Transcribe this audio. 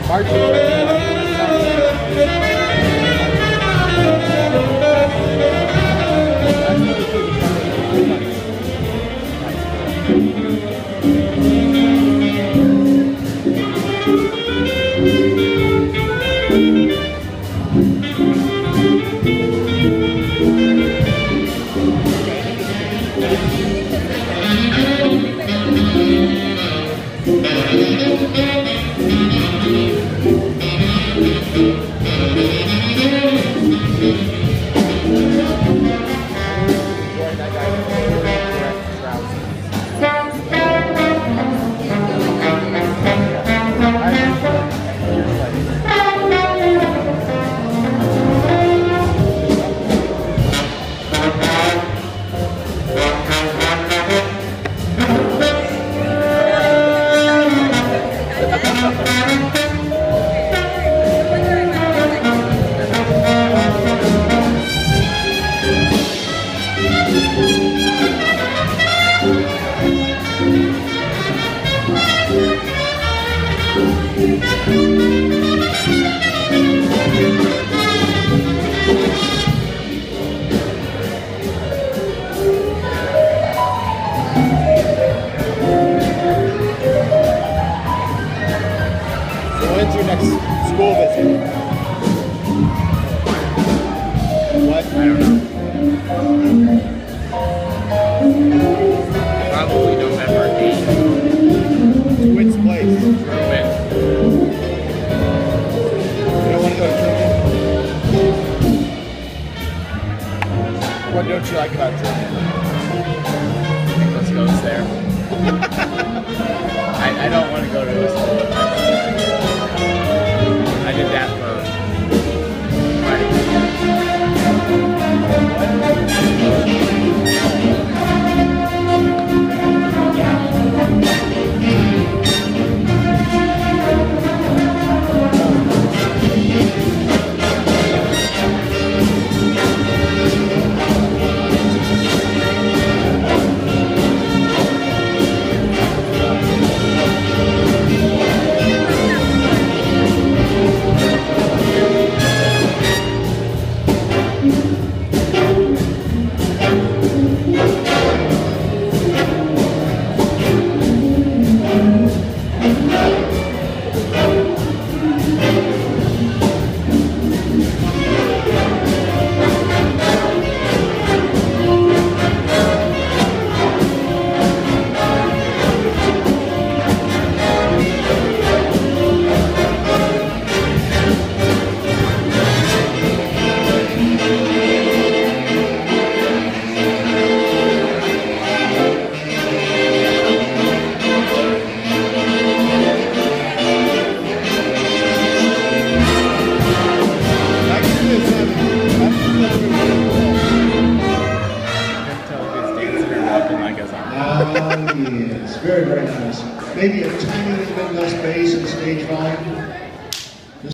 When's your next school visit? What? I don't know. Probably November 8th. Which place? Truman. You don't want to go to Truman? What don't you like about Truman? Nicholas goes there. I don't want to go to a school. I did that for quite a Yes, very, very nice. Maybe a tiny little bit less bass and stage volume.